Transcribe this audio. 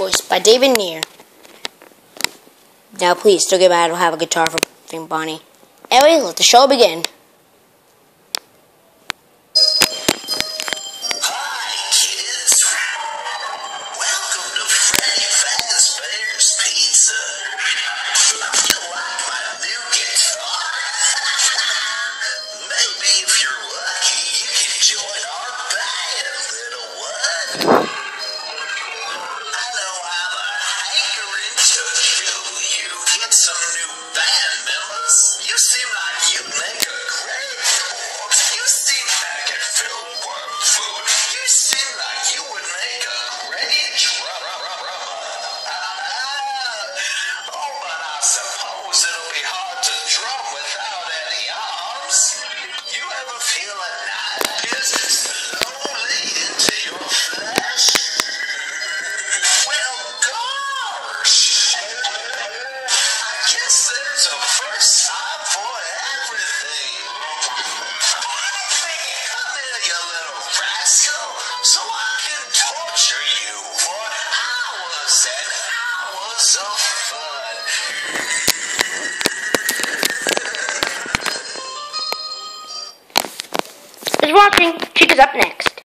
voiced by David Neer. Now please, don't get mad, I don't have a guitar from Bonnie. Anyway, let the show begin. Some new band members. You seem like you'd make a great corpse. You seem like a filled worm food. You seem like you would make a great drummer. Oh, but I suppose it'll be hard to drum without any arms. You ever feel a knife pierce slowly into your flesh? Well, gosh! Guess there's a first time for everything. Come here, you little rascal, so I can torture you for hours and hours of fun. Thanks for watching. Chica's up next.